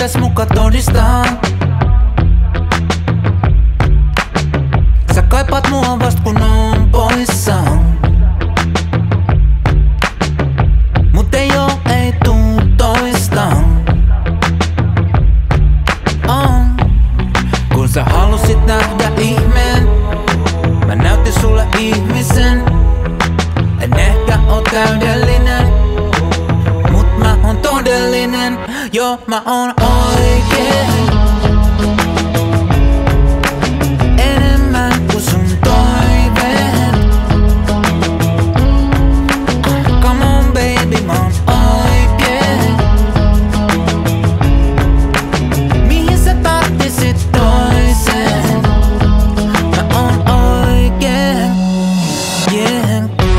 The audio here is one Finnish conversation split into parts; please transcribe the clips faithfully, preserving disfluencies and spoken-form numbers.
mitäs muka todistaa? Sä kaipaat mua vast kun on poissa. Mut ei oo, ei tuu toista. Oh. Kun sä halusit nähdä ihmeen, mä näytin sulle ihmisen. En ehkä oo täydellinen, mut mä oon todellinen. Joo, mä oon oikein. Enemmän kuin sun toiveet. Come on baby, mä oon oikein. Mihin sä tarttisit toisen? Mä oon oikein. Yeah.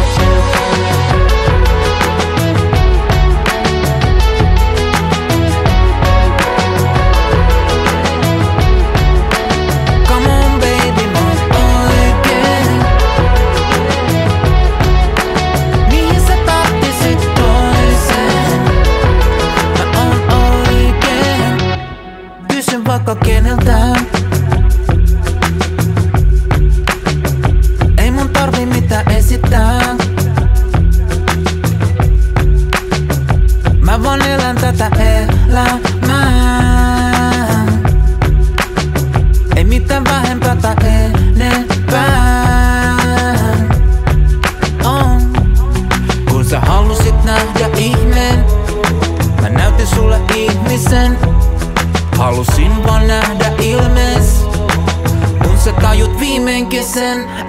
Vaikka keneltään. Ei mun tarvi mitään esittää. Mä vaan elän tätä elämää. Ei mitään vähempää tai enempää. Oh. Kun sä halusit nähdä ihmeen, mä näytin sulle ihmisen. Halusin vaan nähdä ilmees, kun sä tajut viimeinkin sen.